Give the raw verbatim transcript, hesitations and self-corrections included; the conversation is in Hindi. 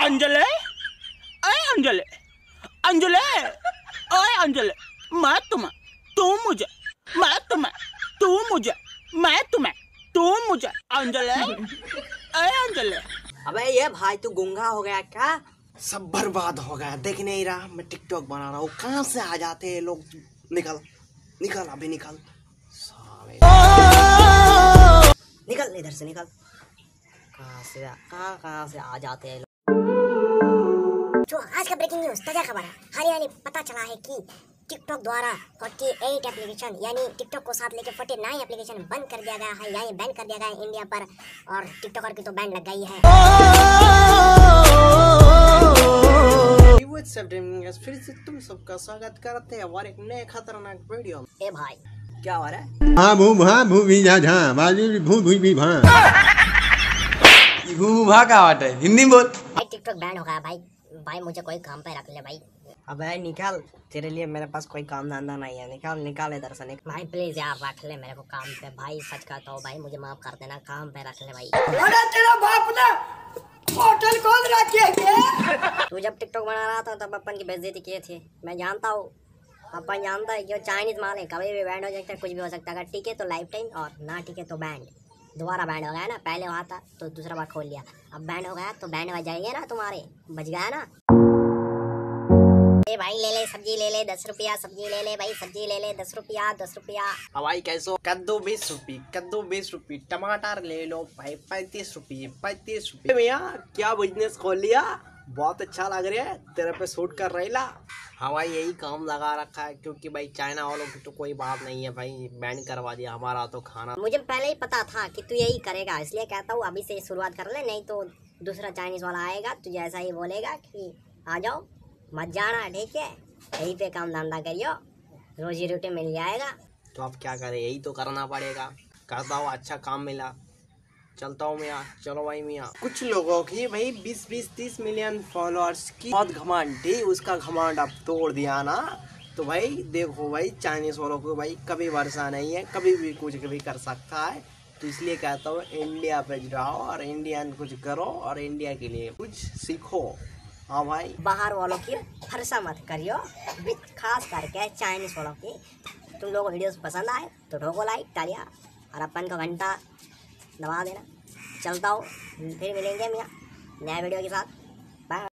अंजलि, अरे अंजलि, अंजलि, ओए अंजलि, मैं तुम्हें, तू मुझे, मैं तुम्हें, तू मुझे, मैं तुम्हें, तू मुझे, अंजलि, अरे अंजलि। अबे ये भाई तू गूंगा हो गया क्या? सब बर्बाद हो गया, देख नहीं रहा मैं टिकटॉक बना रहा हूँ, कहाँ से आ जाते हैं लोग। निकल निकल अभी निकल साले। निकल इधर से निकल। कहाँ से कहाँ कहाँ से आ जाते हैं लोग। जो आज का ब्रेकिंग न्यूज ताजा खबर है। हाल ही पता चला है कि टिकटॉक द्वारा अड़तालीस एप्लीकेशन यानी टिकटॉक को साथ लेके उनचास एप्लीकेशन बंद कर दिया गया है, यानी बैन कर दिया गया है इंडिया पर, और टिकटॉकर की तो बैन लग गई है। फिर से तुम सबका स्वागत करते हैं और एक नए खतरनाक वीडियो। ए भाई क्या हो रहा है? हाँ भू भा भू भी जा झा बाजू भू भू भी भा भू भा का बात है, हिंदी बोल। भाई टिकटॉक बैन हो गया भाई। भाई मुझे कोई काम पे रख ले भाई। अबे निकाल, तेरे लिए मेरे पास कोई काम धंधा नहीं है। निकाल निकाल इधर से निकाल। भाई प्लीज यार रख ले मेरे को काम पे भाई, सच कहता हूँ भाई, मुझे माफ कर देना, काम पे रख ले भाई। अरे तेरा बाप ने होटल खोल रखी है। तू जब टिकटॉक बना रहा था तब अपन की बेइज्जती किए थे, मैं जानता हूँ। अपन जानता है जो चाइनीज माल है कभी भी बैंड हो सकता है, कुछ भी हो सकता है। अगर टिके तो लाइफ टाइम और ना टिके तो बैंड। दोबारा बैंड हो गया ना, पहले हुआ था तो दूसरा बार खोल लिया, अब बैंड हो गया तो बैंड बज जाएंगे ना तुम्हारे, बच गया ना। ए भाई ले ले सब्जी, ले ले दस रुपया सब्जी, ले ले भाई सब्जी, ले ले दस रुपया दस रुपया। हवाई कैसो कद्दू बीस रुपये, कद्दू बीस रुपये, टमाटर ले लो भाई पैंतीस रुपये, पैंतीस रुपये। भैया क्या बिजनेस खोल लिया, बहुत अच्छा लग रहा है, तेरे पे सूट कर रही ला। हवाई यही काम लगा रखा है, क्योंकि भाई चाइना वालों की तो कोई बात नहीं है भाई, बैन करवा दिया हमारा तो खाना। मुझे पहले ही पता था कि तू यही करेगा, इसलिए कहता हूँ अभी से शुरुआत कर ले, नहीं तो दूसरा चाइनीज वाला आएगा तुझे ऐसा ही बोलेगा कि आ जाओ मत जाना, ठीक है? यही पे काम धंधा करियो, रोजी रोटी मिल जाएगा। तो अब क्या करें, यही तो करना पड़ेगा। करता हूँ, अच्छा काम मिला, चलता हूँ मियाँ। चलो भाई मियाँ। कुछ लोगों की भाई बीस बीस तीस मिलियन फॉलोअर्स की बहुत घमंड थी, उसका घमंड अब तोड़ दिया ना। तो भाई देखो भाई, चाइनीज वालों को भाई कभी भरोसा नहीं है, कभी भी कुछ भी कर सकता है। तो इसलिए कहता हूँ इंडिया पे जाओ और इंडियन कुछ करो और इंडिया के लिए कुछ सीखो। हाँ भाई, बाहर वालों की भरोसा मत करियो, खास करके चाइनीज वालों की। तुम लोगों को वीडियोस पसंद आए तो ठोको लाइक तालिया, और अपन को घंटा दबा देना। चलता हूँ, फिर मिलेंगे मियाँ नया वीडियो के साथ।